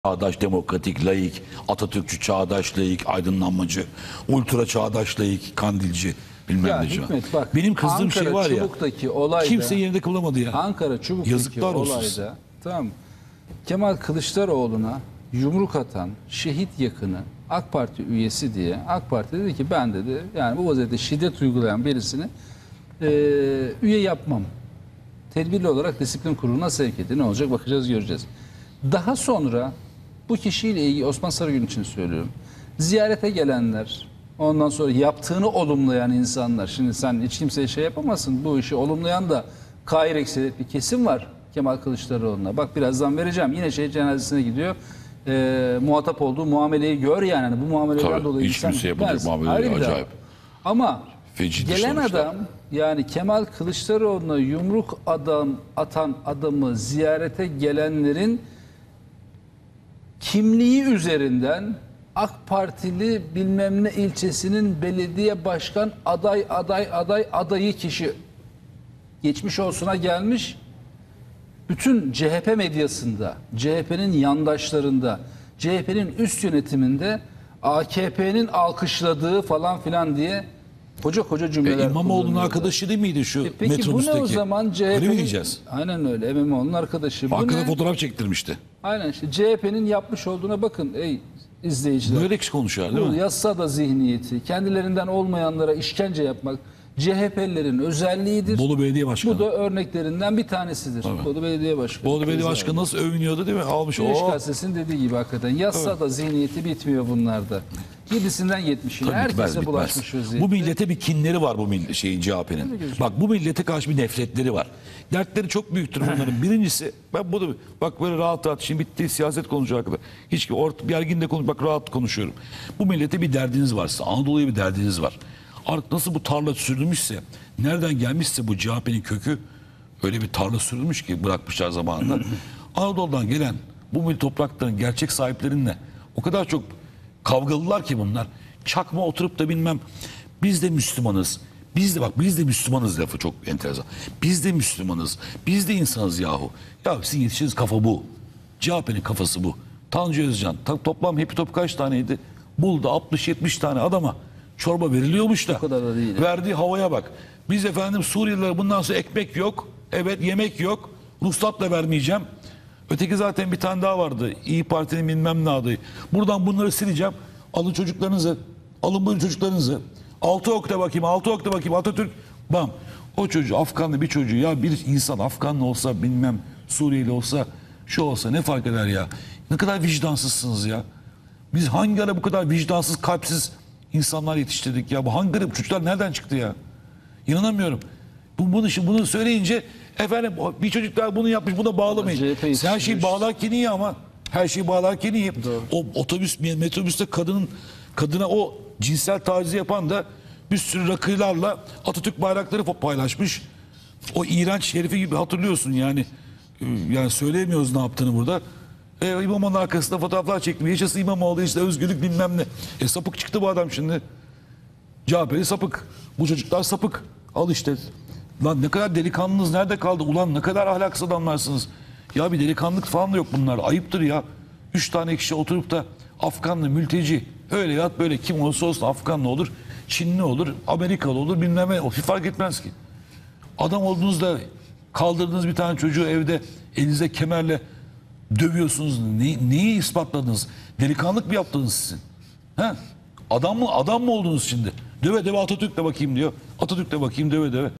Çağdaş, demokratik, laik, Atatürkçü, çağdaş, laik, aydınlanmacı, ultra çağdaş, laik, kandilci, bilmem Ya neci. Hikmet bak, Benim kızdığım Ankara şey var ya, Çubuk'taki olayda, kimse yerinde kılamadı ya. Ankara Çubuk'taki Yazıklar olsun. olayda tamam mı? Kemal Kılıçdaroğlu'na yumruk atan şehit yakını AK Parti üyesi diye AK Parti dedi ki ben dedi yani bu vaziyette şiddet uygulayan birisini üye yapmam. Tedbirli olarak disiplin kuruluna sevk etti. Ne olacak bakacağız göreceğiz. Daha sonra bu kişiyle ilgili Osman Sarıgül için söylüyorum. Ziyarete gelenler, ondan sonra yaptığını olumlayan insanlar. Şimdi sen hiç kimseye şey yapamazsın. Bu işi olumlayan da kair ekseriyet bir kesim var Kemal Kılıçdaroğlu'na. Bak birazdan vereceğim. Yine şehit cenazesine gidiyor. Muhatap olduğu muameleyi gör yani. Hani bu muameleden Tabii, dolayı hiç kimse yapacak muamele Ayrı değil, bir daha. acayip. Ama Feci gelen dışlamışlar. adam yani Kemal Kılıçdaroğlu'na yumruk atan adamı ziyarete gelenlerin kimliği üzerinden AK Partili bilmem ne ilçesinin belediye başkan adayı kişi geçmiş olsuna gelmiş. Bütün CHP medyasında, CHP'nin yandaşlarında, CHP'nin üst yönetiminde AKP'nin alkışladığı falan filan diye koca cümleler İmamoğlu'nun kullanıyorlar. arkadaşı değil miydi şu Peki bu metrobüsteki? ne o zaman Öyle mi CHP'nin? diyeceğiz? Aynen öyle. İmamoğlu'nun arkadaşı. Bu Hakkında ne? fotoğraf çektirmişti. Aynen işte CHP'nin yapmış olduğuna bakın ey izleyiciler. Böyle kişi konuşuyor değil Bu mi? yasada zihniyeti, kendilerinden olmayanlara işkence yapmak CHP'lilerin özelliğidir. Bolu Belediye Başkanı. Bu da örneklerinden bir tanesidir. Bolu Belediye Başkanı. Bolu Belediye Başkanı nasıl övünüyordu değil mi? Almış. Güneş Oh. Gazetesi'nin dediği gibi hakikaten yasada zihniyeti bitmiyor bunlarda. 7'sinden 70'ine Tabii herkese bitmez. bulaşmış vaziyette. Bu millete bir kinleri var bu CHP'nin. Bak bu millete karşı bir nefretleri var. Dertleri çok büyüktür bunların. Birincisi ben bunu bak böyle rahat şimdi bitti siyaset konuşacak kadar. Hiç gergin de konuş bak rahat konuşuyorum. Bu millete bir derdiniz varsa Anadolu'ya bir derdiniz var. Artık nasıl bu tarla sürülmüşse nereden gelmişse bu CHP'nin kökü öyle bir tarla sürülmüş ki bırakmışlar zamanında. Anadolu'dan gelen bu toprakların gerçek sahiplerinle o kadar çok kavgalılar ki bunlar. Çakma oturup da bilmem biz de Müslümanız. Biz de Müslümanız lafı çok enteresan. Biz de Müslümanız. Biz de insanız yahu. Ya sizin yetiştiğiniz kafa bu. CHP'nin kafası bu. Tanju Özcan toplam hepi top kaç taneydi? Buldu 60-70 tane adama çorba veriliyormuş da. O kadar da değil. Verdiği havaya bak. Biz efendim Suriyeliler bundan sonra ekmek yok. Evet yemek yok. Ruhsat da vermeyeceğim. Öteki zaten bir tane daha vardı. İyi Parti'nin bilmem ne adayı. Buradan bunları sileceğim. Alın çocuklarınızı. Alın bu çocuklarınızı. 6 okta bakayım. 6 okta bakayım. Atatürk. Bam. O çocuğu Afganlı bir çocuğu. Ya bir insan Afganlı olsa bilmem Suriyeli olsa şu olsa ne fark eder ya. Ne kadar vicdansızsınız ya. Biz hangi ara bu kadar vicdansız kalpsiz insanlar yetiştirdik ya. Bu hangi ara bu çocuklar nereden çıktı ya? İnanamıyorum. Bunu söyleyince efendim bir çocuklar bunu yapmış buna bağlamayın. Her şeyi bağlarken iyi ama her şeyi bağlarken iyi. O metrobüste kadına o cinsel tacizi yapan da bir sürü rakılarla Atatürk bayrakları paylaşmış. O iğrenç herifi gibi hatırlıyorsun yani. Yani söyleyemiyoruz ne yaptığını burada. İmamoğlu'nun arkasında fotoğraflar çektim. Yaşasın İmamoğlu işte özgürlük bilmem ne. Sapık çıktı bu adam şimdi. CHP'li sapık. Bu çocuklar sapık. Al işte. Lan ne kadar delikanlınız nerede kaldı? Ulan ne kadar ahlaksız adamlarsınız. Ya bir delikanlık falan da yok bunlar. Ayıptır ya. 3 tane kişi oturup da Afganlı, mülteci öyle yat böyle kim olursa olsun Afganlı olur, Çinli olur, Amerikalı olur bilmem ne. O fark etmez ki. Adam olduğunuzda kaldırdığınız bir tane çocuğu evde elinizde kemerle dövüyorsunuz. Neyi ispatladınız? Delikanlık mı yaptınız sizin? He? Adam mı oldunuz şimdi? Döve Atatürk'le bakayım diyor. Atatürk'le bakayım döve.